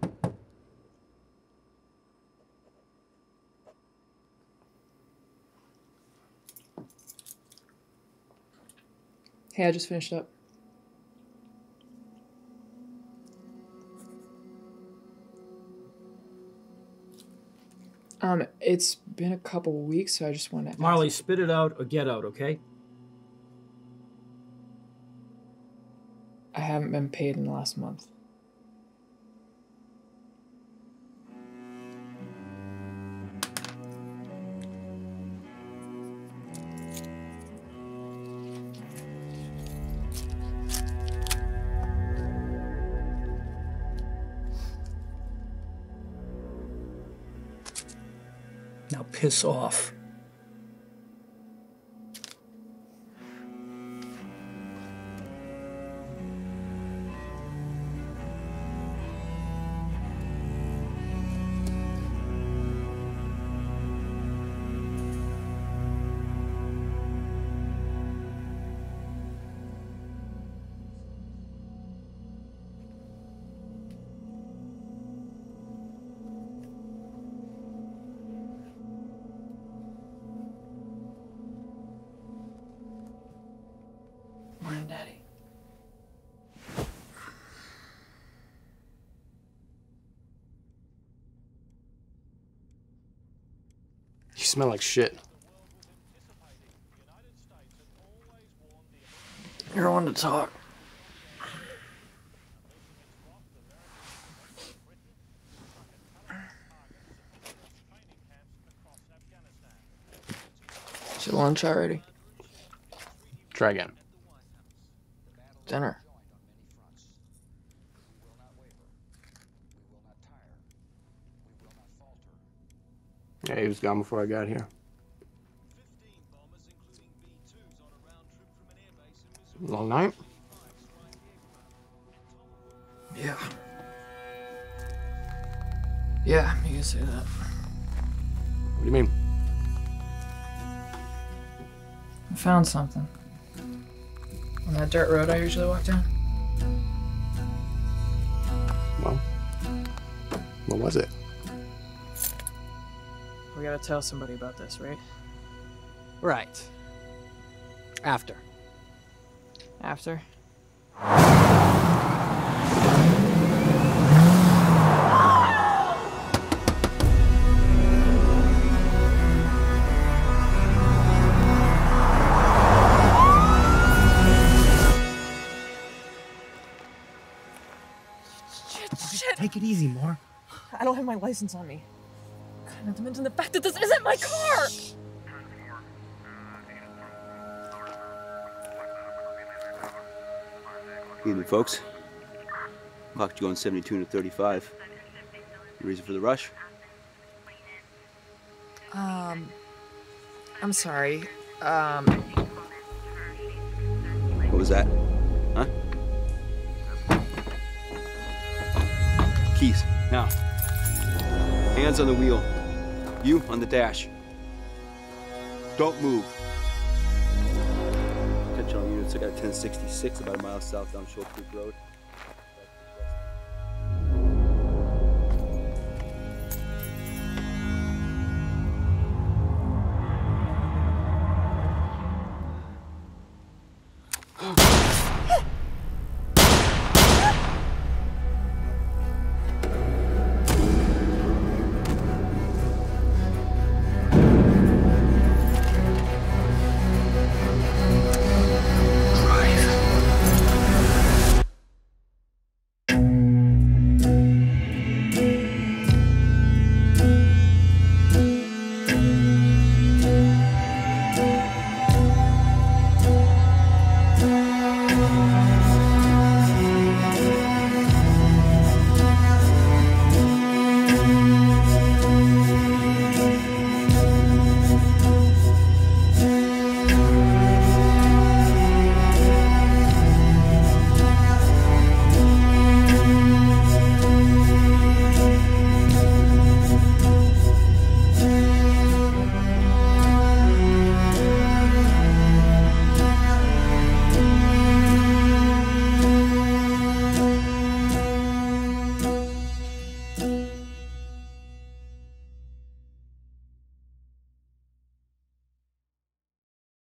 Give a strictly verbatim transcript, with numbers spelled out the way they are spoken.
Hey, I just finished up. Um, it's been a couple weeks, so I just want to... Marley, spit it out or get out, okay? I haven't been paid in the last month. Now piss off. Daddy. You smell like shit. You're one to talk. Is your lunch already? Try again. Dinner. Yeah, he was gone before I got here. Long night? Yeah. Yeah, you can say that. What do you mean? I found something. On that dirt road I usually walk down. Well, what was it? We gotta tell somebody about this, right? Right. After. After? Take it easy, Mar. I don't have my license on me. Not to mention the fact that this isn't my car! Evening, folks. Clocked you on seventy-two to thirty-five. Your reason for the rush? Um... I'm sorry. Um... What was that? Huh? Keys, now. Hands on the wheel. You on the dash. Don't move. Catch all units. I got ten sixty-six about a mile south down Shoal Creek Road.